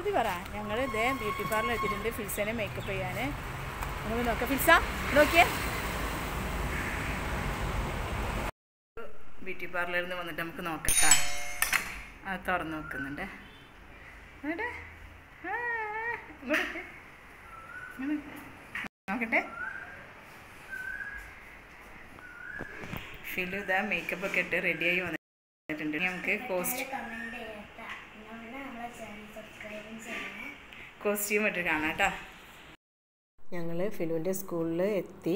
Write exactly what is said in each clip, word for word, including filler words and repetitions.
ശ്രുതി പറ. ഞങ്ങൾ ഇതേ ബ്യൂട്ടി പാർലർ എത്തിയിട്ടുണ്ട് ഫിൽസനെ മേക്കപ്പ് ചെയ്യാൻ. നമുക്ക് നോക്കാം. ഫിൽസ നോക്കിയേ. ബ്യൂട്ടി പാർലറിൽ നിന്ന് വന്നിട്ട് നമുക്ക് നോക്കട്ടാ. അത് തുറന്ന് നോക്കുന്നുണ്ട്. എന്നിട്ട് ഇങ്ങോട്ട് നോക്കട്ടെ. ഫിലു ഇതാ മേക്കപ്പ് ഒക്കെ ഇട്ട് റെഡിയായി വന്നിട്ടുണ്ട്. നമുക്ക് കോസ്റ്റ് കോസ്റ്റ്യൂം ഇട്ട് കാണാം കേട്ടോ. ഞങ്ങൾ ഫിലുവിൻ്റെ സ്കൂളിൽ എത്തി.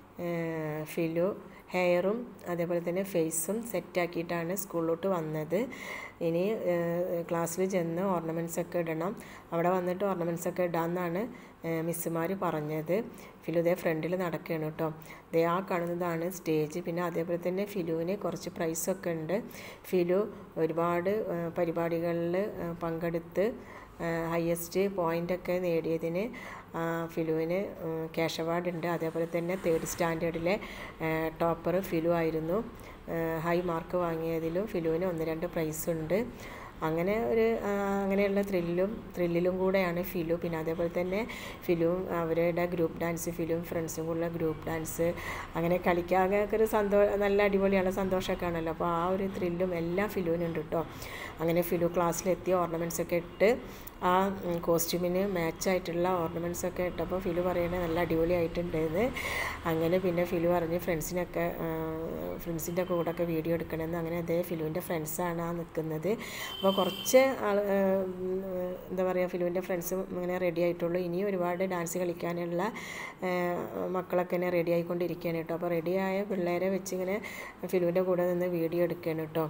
ഫിലു ഹെയറും അതേപോലെ തന്നെ ഫേസും സെറ്റാക്കിയിട്ടാണ് സ്കൂളിലോട്ട് വന്നത്. ഇനി ക്ലാസ്സിൽ ചെന്ന് ഓർണമെൻറ്റ്സൊക്കെ ഇടണം. അവിടെ വന്നിട്ട് ഓർണമെൻറ്റ്സൊക്കെ ഇടാമെന്നാണ് മിസ്സുമാർ പറഞ്ഞത്. ഫിലു ഇതേ ഫ്രണ്ടിൽ നടക്കുകയാണ് കേട്ടോ. ദേ ആ കാണുന്നതാണ് സ്റ്റേജ്. പിന്നെ അതേപോലെ തന്നെ ഫിലുവിന് കുറച്ച് പ്രൈസൊക്കെ ഉണ്ട്. ഫിലു ഒരുപാട് പരിപാടികളിൽ പങ്കെടുത്ത് ഹയസ്റ്റ് പോയിൻ്റൊക്കെ നേടിയതിന് ഫിലുവിന് ക്യാഷ് അവാർഡ് ഉണ്ട്. അതേപോലെ തന്നെ തേർഡ് സ്റ്റാൻഡേർഡിലെ ടോപ്പർ ഫിലു ആയിരുന്നു. ഹൈ മാർക്ക് വാങ്ങിയതിലും ഫിലുവിന് ഒന്ന് രണ്ട് പ്രൈസ് ഉണ്ട്. അങ്ങനെ ഒരു അങ്ങനെയുള്ള ത്രില്ലും ത്രില്ലിലും കൂടെയാണ് ഫിലു. പിന്നെ അതേപോലെ തന്നെ ഫിലുവും അവരുടെ ഗ്രൂപ്പ് ഡാൻസ്, ഫിലുവും ഫ്രണ്ട്സും കൂടെയുള്ള ഗ്രൂപ്പ് ഡാൻസ്, അങ്ങനെ കളിക്കാനൊക്കെ ഒരു സന്തോ നല്ല അടിപൊളിയാണ്, സന്തോഷമൊക്കെ ആണല്ലോ. അപ്പോൾ ആ ഒരു ത്രില്ലും എല്ലാം ഫിലുവിനുണ്ട് കേട്ടോ. അങ്ങനെ ഫിലു ക്ലാസ്സിലെത്തി ഓർണമെൻറ്റ്സൊക്കെ ഇട്ട് ആ കോസ്റ്റ്യൂമിന് മാച്ചായിട്ടുള്ള ഓർണമെൻറ്റ്സൊക്കെ ഇട്ടപ്പോൾ ഫിലു പറയുന്നത് നല്ല അടിപൊളിയായിട്ടുണ്ടെന്ന്. അങ്ങനെ പിന്നെ ഫിലു പറഞ്ഞ് ഫ്രണ്ട്സിനൊക്കെ ഫ്രണ്ട്സിൻ്റെ കൂടെയൊക്കെ വീഡിയോ എടുക്കണമെന്ന്. അങ്ങനെ അതേ ഫിലുവിൻ്റെ ഫ്രണ്ട്സാണ് ആ നിൽക്കുന്നത്. അപ്പോൾ കുറച്ച് ആൾ എന്താ പറയുക ഫിലുവിൻ്റെ ഫ്രണ്ട്സും ഇങ്ങനെ റെഡി ആയിട്ടുള്ളൂ. ഇനിയും ഒരുപാട് ഡാൻസ് കളിക്കാനുള്ള മക്കളൊക്കെ ഇങ്ങനെ റെഡി ആയിക്കൊണ്ടിരിക്കുകയാണ് കേട്ടോ. അപ്പോൾ റെഡിയായ പിള്ളേരെ വെച്ച് ഇങ്ങനെ ഫിലുവിൻ്റെ കൂടെ നിന്ന് വീഡിയോ എടുക്കുകയാണ് കേട്ടോ.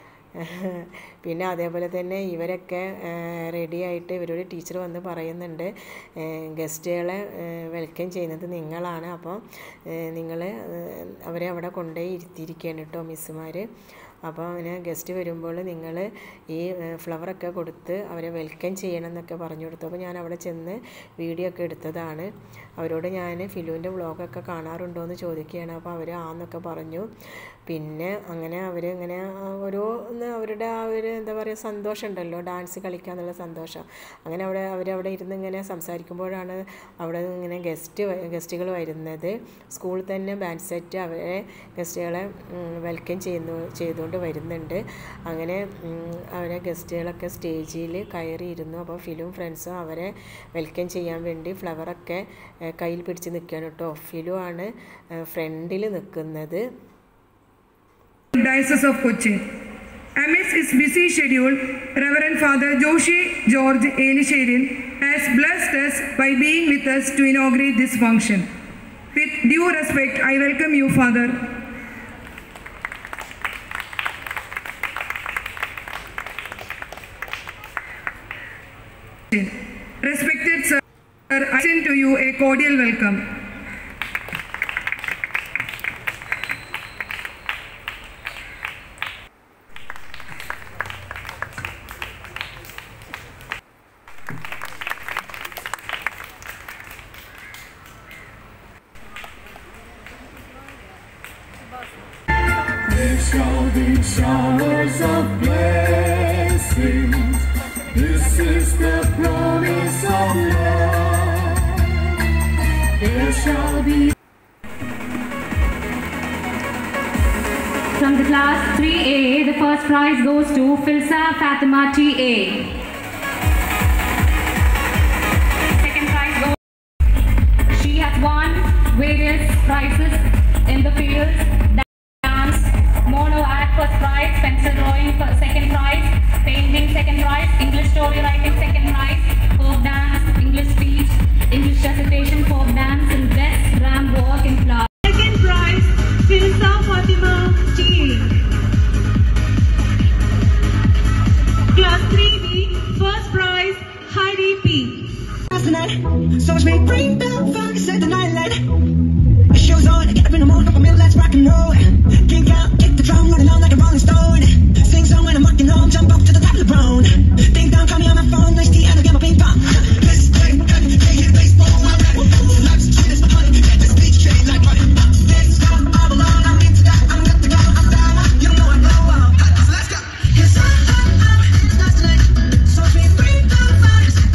പിന്നെ അതേപോലെ തന്നെ ഇവരൊക്കെ റെഡി ആയിട്ട് ഇവരോട് ടീച്ചർ വന്ന് പറയുന്നുണ്ട്, ഗസ്റ്റുകളെ വെൽക്കം ചെയ്യുന്നത് നിങ്ങളാണ്. അപ്പോൾ നിങ്ങൾ അവരെ അവിടെ കൊണ്ടുപോയി ഇരുത്തിയിരിക്കുകയാണ് കേട്ടോ മിസ്സുമാർ. അപ്പോൾ അങ്ങനെ ഗസ്റ്റ് വരുമ്പോൾ നിങ്ങൾ ഈ ഫ്ലവറൊക്കെ കൊടുത്ത് അവരെ വെൽക്കം ചെയ്യണം എന്നൊക്കെ പറഞ്ഞു കൊടുത്തു. അപ്പോൾ ഞാൻ അവിടെ ചെന്ന് വീഡിയോ ഒക്കെ എടുത്തതാണ്. അവരോട് ഞാൻ ഫിലുവിൻ്റെ വ്ളോഗൊക്കെ കാണാറുണ്ടോ എന്ന് ചോദിക്കുകയാണ്. അപ്പോൾ അവർ ആന്നൊക്കെ പറഞ്ഞു. പിന്നെ അങ്ങനെ അവർ ഇങ്ങനെ ഓരോന്ന് അവരുടെ ആ ഒരു എന്താ പറയുക സന്തോഷം ഉണ്ടല്ലോ, ഡാൻസ് കളിക്കുക എന്നുള്ള സന്തോഷം. അങ്ങനെ അവിടെ അവരവിടെ ഇരുന്ന് ഇങ്ങനെ സംസാരിക്കുമ്പോഴാണ് അവിടെ ഇങ്ങനെ ഗസ്റ്റ് ഗസ്റ്റുകൾ വരുന്നത്. സ്കൂളിൽ തന്നെ ബാൻഡ് സെറ്റ് അവരെ ഗസ്റ്റുകളെ വെൽക്കം ചെയ്യുന്നു ചെയ്തുകൊണ്ട് വരുന്നുണ്ട്. അങ്ങനെ അവരെ ഗസ്റ്റുകളൊക്കെ സ്റ്റേജിൽ കയറിയിരുന്നു. അപ്പോൾ ഫിലും ഫ്രണ്ട്സും അവരെ വെൽക്കം ചെയ്യാൻ വേണ്ടി ഫ്ലവറൊക്കെ കയ്യിൽ പിടിച്ച് നിൽക്കുകയാണ് കേട്ടോ. ഫിലു ആണ് ഫ്രണ്ടിൽ നിൽക്കുന്നത്. Diocese of Cochin. Amidst his busy schedule, Reverend Father Joshi George Elisherin has blessed us by being with us to inaugurate this function. With due respect, I welcome you, Father. Respected sir, I extend to you a cordial welcome. There shall be showers of blessings. This is the promise of love. There shall be. From the class three A, the first prize goes to Filsa Fatima T A. Second prize goes. She has won various prizes in the fields. Dance, mono act first prize, pencil drawing for second prize, painting second prize, English story writing second prize, folk dance, English speech, English recitation, folk dance, and best ram walk in class. Second prize, Filsa Fatima T A. Class three B, first prize, Heidi P. So much me bring back funk, set the night light. Shows on, get up in the morning, up a mill, let's rock and roll. Kick out, kick the drum, running on like a rolling stone. Sing song when I'm walking home, jump up to the top of the brown. Ding dong, call me on my phone, nice tea, and I'll get my ping pong. Let's play, play, baseball, I'm ready. Life's a kid, it's my honey, get this beat straight like butter. This gone all alone, I'm into that, I'm good to go, I'm down, you know I blow up. So let's go. Yes, I'm, I'm, I'm, it's nice tonight. So much me bring back funk,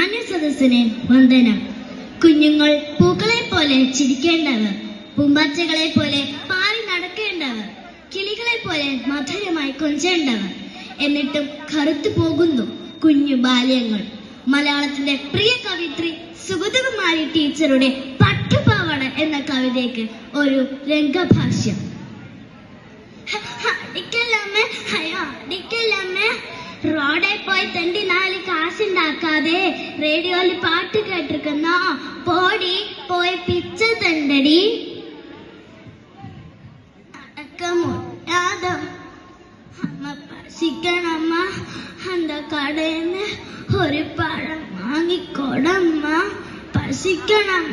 മാന്യ സദസ്സിന് വന്ദനം. കുഞ്ഞുങ്ങൾ പൂക്കളെ പോലെ ചിരിക്കേണ്ടവർ, പൂമ്പാറ്റകളെ പോലെ പാറി നടക്കേണ്ടവർ, കിളികളെ പോലെ മധുരമായി കൊഞ്ചേണ്ടവർ. എന്നിട്ടും കറുത്തു പോകുന്നു കുഞ്ഞു ബാല്യങ്ങൾ. മലയാളത്തിന്റെ പ്രിയ കവിത്രി സുഗതകുമാരി ടീച്ചറുടെ പട്ടുപാവാട എന്ന കവിതയ്ക്ക് ഒരു രംഗഭാഷ്യം. അടിക്കല്ലമ്മേ, അയ്യോ അടിക്കല്ലമ്മേ. റോഡിൽ പോയി തണ്ടി നാല് കാശുണ്ടാക്കാതെ റേഡിയോയിൽ പാട്ട് കേട്ടിരിക്കുന്നോ? പോടി പോയി പിച്ച തണ്ടടി. അടക്കമുട്ടാതോ അമ്മ പശിക്കണമ്മ, അന്ത കടന്ന് ഒരു പഴം വാങ്ങിക്കൊടമ്മ, പശിക്കണമ്മ.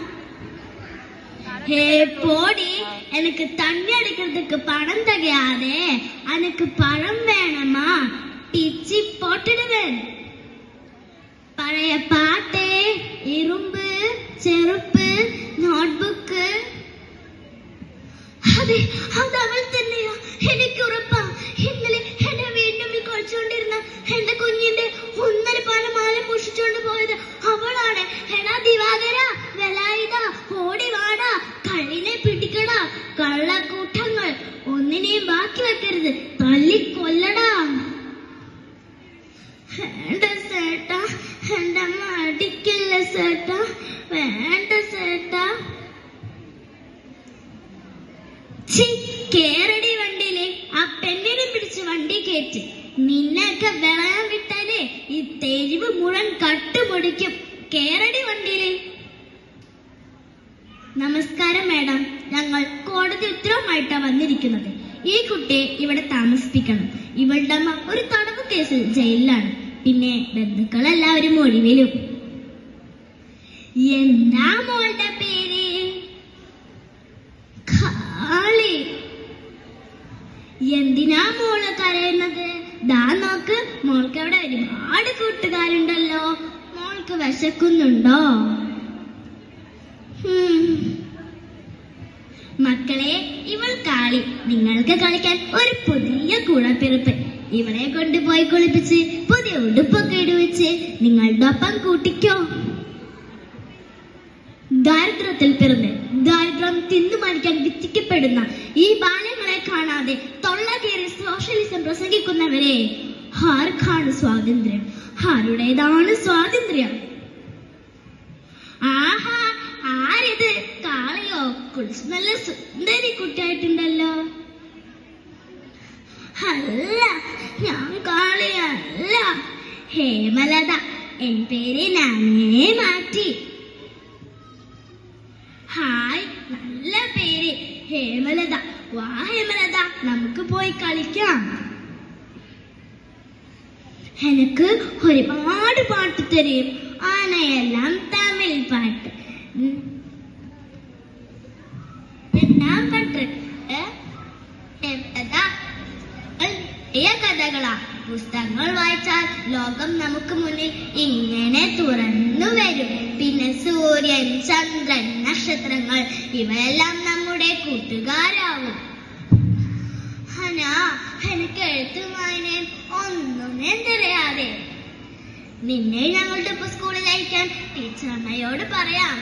ഹേ പോടി, എനിക്ക് തണ്ണി അടിக்கிறதுக்கு പണം തകയാതെ എനിക്ക് പഴം വേണമാ, പിച്ചി പോട്ടിടുവേൻ. പഴയ പാട്ട്, ഇരുമ്പ്, ചെറുപ്പ്, നോട്ട്ബുക്ക്. അതെ, അത് അവൾ തന്നെയാ, എനിക്ക് ഉറപ്പാ. ഇന്നലെ എന്റെ വീണ്ടും കളിച്ചുകൊണ്ടിരുന്ന എന്റെ കുഞ്ഞിന്റെ ഒന്നര പാല മാല പുഷിച്ചോണ്ട് പോയത് അവളാണ്. എടാ ദിവാകര, വെലായുധ, ഓടി വാടാ, കള്ളിനെ പിടിക്കടാ. കള്ളക്കൂട്ടങ്ങൾ ഒന്നിനെയും ബാക്കി വെക്കരുത്, തല്ലിക്കൊല്ലടാ. വേണ്ട സേട്ടാ, എന്റെ അമ്മ അടിക്കില്ല സേട്ടാ, വേണ്ട സേട്ടാ. കേരടി വണ്ടിയിലെ ആ പെണ്ണിനെ പിടിച്ച് വണ്ടി കയറ്റി. നിന്നൊക്കെ വെളയാൻ വിട്ടാലേ ഈ തെരുവ് മുഴുവൻ കട്ടുപൊടിക്കും. കേരടി വണ്ടിയിലെ. നമസ്കാരം മാഡം, ഞങ്ങൾ കോടതി ഉത്തരവുമായിട്ടാ വന്നിരിക്കുന്നത്. ഈ കുട്ടിയെ ഇവിടെ താമസിപ്പിക്കണം. ഇവളുടെ അമ്മ ഒരു തടവ് കേസിൽ ജയിലിലാണ്. പിന്നെ ബന്ധുക്കളെല്ലാവരും ഒഴിവിലും. എന്താ മോളുടെ പേര്? കാളി. എന്തിനാ മോള് കരയുന്നത്? ദാ നോക്ക്, മോൾക്ക് അവിടെ ഒരുപാട് കൂട്ടുകാരുണ്ടല്ലോ. മോൾക്ക് വിശക്കുന്നുണ്ടോ? മക്കളെ, ഇവൾ കാളി. നിങ്ങൾക്ക് കളിക്കാൻ ഒരു പുതിയ കൂടപ്പിറപ്പ്. ഇവളെ കൊണ്ടുപോയി കുളിപ്പിച്ച് പുതിയ ഉടുപ്പൊക്കെ ഇടുവെച്ച് നിങ്ങളുടെ ഒപ്പം കൂട്ടിക്കോ. ദാരിദ്ര്യത്തിൽ പിറന്ന് ദാരിദ്ര്യം തിന്നു മരിക്കാൻ വിധിക്കപ്പെടുന്ന ഈ ബാല്യങ്ങളെ കാണാതെ തൊള്ള കയറി സോഷ്യലിസം പ്രസംഗിക്കുന്നവരെ, ആർക്കാണ് സ്വാതന്ത്ര്യം? ആരുടേതാണ് സ്വാതന്ത്ര്യം? ആഹാ, ആരിത്? കാളിയോ? കുളിച്ച് നല്ല സുന്ദരി കുട്ടിയായിട്ടുണ്ടല്ലോ. അല്ല, ഞാൻ കാളിയല്ല, ഹേമലത. എൻ പേര് ഞാനേ മാറ്റി. ഹായ്, നല്ല പേര് ഹേമലത. വാ ഹേമലത, നമുക്ക് പോയി കളിക്കാം. എനിക്ക് ഒരുപാട് പാട്ട് തരും. ആനയെല്ലാം തമിഴ് പാട്ട്. രണ്ടാം പാട്ട് കഥകളാ. പുസ്തകങ്ങൾ വായിച്ചാൽ ലോകം നമുക്ക് മുന്നിൽ ഇങ്ങനെ തുറന്നു വരും. പിന്നെ സൂര്യൻ, ചന്ദ്രൻ, നക്ഷത്രങ്ങൾ ഇവയെല്ലാം നമ്മുടെ കൂട്ടുകാരാവും. ഹനാ, എനിക്ക് എഴുത്തും വായനയും ഒന്നും എന്തറിയാതെ. നിന്നെ ഞങ്ങളുടെ ഇപ്പൊ സ്കൂളിൽ അയക്കാൻ ടീച്ചറമ്മയോട് പറയാം.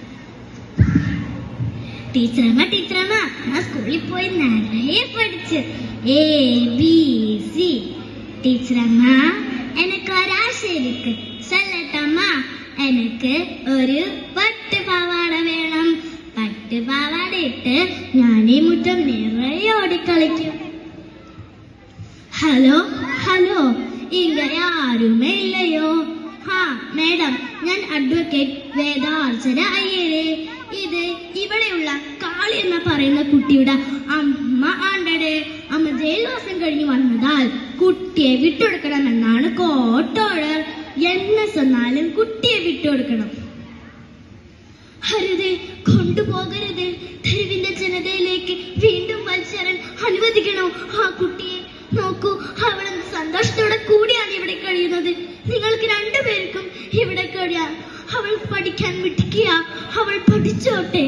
ടീച്ചറമ്മ ടീച്ചറമ്മ ഞാൻ സ്കൂളിൽ പോയി നിറയെ പഠിച്ച് എ ബി സി. ടീച്ചറമ്മ, എനിക്ക് ഒരാശയിലേക്ക് ചൊല്ലട്ടമ്മ. എനിക്ക് ഒരു പട്ടുപാവാട വേണം. പട്ടുപാവാട ഇട്ട് ഞാൻ ഈ മുറ്റം നിറയെ ഓടിക്കളിക്കും. ഹലോ ഹലോ, ഇങ്ങനെ ആരുമേ ഇല്ലയോ? ഹാ മേഡം, ഞാൻ അഡ്വക്കേറ്റ് വേദാർച്ചന അയ്യരെ. ഇത് ഇവിടെയുള്ള കാളി എന്ന് പറയുന്ന കുട്ടിയുടെ അമ്മ ആണ്ടടെ. അമ്മ ജയിൽവാസം കഴിഞ്ഞു വന്നതാൽ കുട്ടിയെ വിട്ടുകൊടുക്കണമെന്നാണ് കോർട്ട് ഓർഡർ. എന്നെ ചെന്നാലും കുട്ടിയെ വിട്ടുകൊടുക്കണം. അരുത്, കൊണ്ടുപോകരുത്. തെരുവിന്റെ ജനതയിലേക്ക് വീണ്ടും വലിച്ചേറാൻ അനുവദിക്കണോ ആ കുട്ടിയെ? നോക്കൂ, അവൾ സന്തോഷത്തോടെ കൂടിയാണ് ഇവിടെ കഴിയുന്നത്. നിങ്ങൾക്ക് രണ്ടുപേർക്കും ഇവിടെ കഴിയാം. അവൾ പഠിക്കാൻ വിട്ടിക്കുക. അവൾ പഠിച്ചോട്ടെ.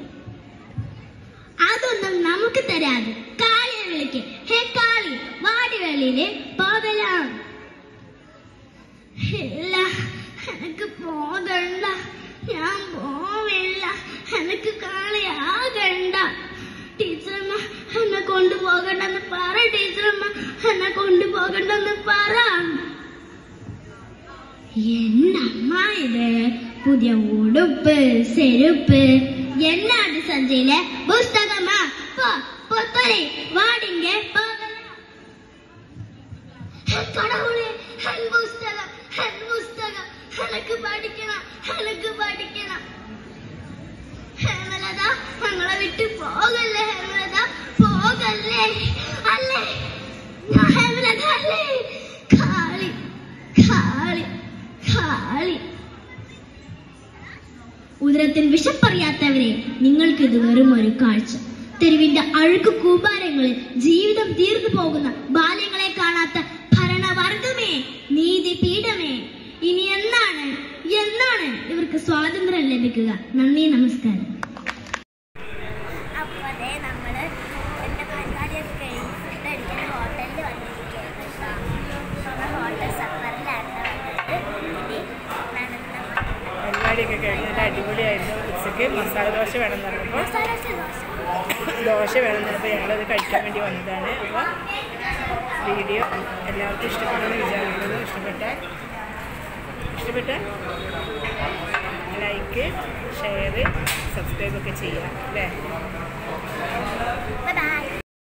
അതൊന്നും നമുക്ക് തരാതെ കാളിയെ വിളിക്ക്. ഹേ കാളി, വാടിവേളിയിലെ പോകലാം. ഇല്ല, എനിക്ക് പോകണ്ട, ഞാൻ പോവില്ല, എനിക്ക് കളിയാകണ്ട. ടീച്ചറമ്മ എന്നെ കൊണ്ടുപോകണ്ടെന്ന് പറ, ടീച്ചറമ്മ എന്നെ കൊണ്ടുപോകണ്ടെന്ന് പറ. എന്നമ്മ ഇത് പുതിയ ഉടുപ്പ് ചെരുപ്പ് എന്നാണ് സഞ്ചയിലെ പുസ്തകമാ? വാടിങ്ക കടവുളെ പുസ്തകം പുസ്തകം എനിക്ക് പഠിക്കണം, എനിക്ക് പഠിക്കണം. ഹേമലത ഞങ്ങളെ വിട്ട് പോകല്ലേ, ഹേമലത പോകല്ലേ. അല്ലേ ഹേമലത അല്ലേ? കാളി കാളി കാളി. ഉദരത്തിൽ വിശപ്പറിയാത്തവരെ, നിങ്ങൾക്ക് ഇത് വെറും ഒരു കാഴ്ച. തെരുവിന്റെ അഴുക്ക് കൂമ്പാരങ്ങളിൽ ജീവിതം തീർന്നു പോകുന്ന ബാല്യങ്ങളെ കാണാത്ത ഭരണവർഗമേ, നീതിപീഠമേ, ഇനി എന്നാണ് എന്നാണ് ഇവർക്ക് സ്വാതന്ത്ര്യം ലഭിക്കുക? നന്ദി, നമസ്കാരം. അപ്പോൾ അതെ നമ്മള് എന്റെ പരിപാടിയൊക്കെ കഴിഞ്ഞ് ഫുഡ് അടിക്കുന്ന ഹോട്ടലിൽ വന്നിരിക്കുകയാണ്. ഹോട്ടൽ സഫറിലാണ് വന്നത്. പരിപാടിയൊക്കെ കഴിഞ്ഞ് നല്ല അടിപൊളിയായിരുന്നു. ഉച്ചയ്ക്ക് മസാല ദോശ വേണമെന്ന് പറഞ്ഞപ്പോൾ ദോശ വേണമെന്ന് പറഞ്ഞപ്പോൾ ഞങ്ങളത് കഴിക്കാൻ വേണ്ടി വന്നതാണ്. അപ്പോൾ വീഡിയോ എല്ലാവർക്കും ഇഷ്ടപ്പെടുമെന്ന് വിചാരിക്കുന്നത്. ഇഷ്ടപ്പെട്ടാൽ ഇഷ്ടപ്പെട്ട ലൈക്ക്, ഷെയർ, സബ്സ്ക്രൈബ് ഒക്കെ ചെയ്യാം അല്ലേ? ബൈ.